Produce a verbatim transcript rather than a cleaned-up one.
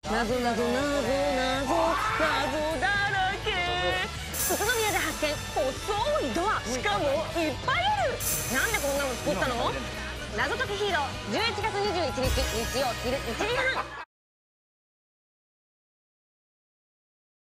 謎謎謎謎謎だらけ。宇都宮で発見細いドア、しかもいっぱいある。なんでこんなの作ったの？謎解きヒーローじゅういちがつにじゅういちにち日曜昼いちじはん。